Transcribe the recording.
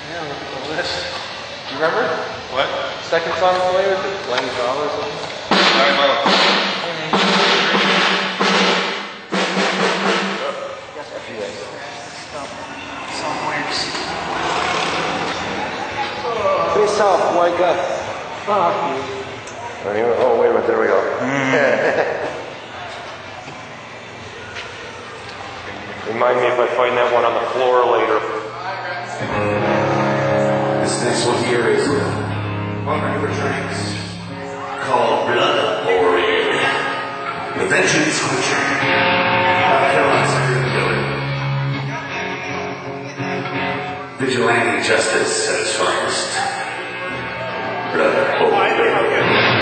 Yeah, look at the list. Do you remember? What? Second song play was it Glenn Shaw or something? I don't know. Face off, wake up. Fuck you. Oh, wait a minute, there we go. Remind me if I find that one on the floor later. This next one here is one of your drinks called Blood Orrery. The Vengeance Butcher. Carolina Superior Killer. Vigilante justice at its finest. Blood Orrery.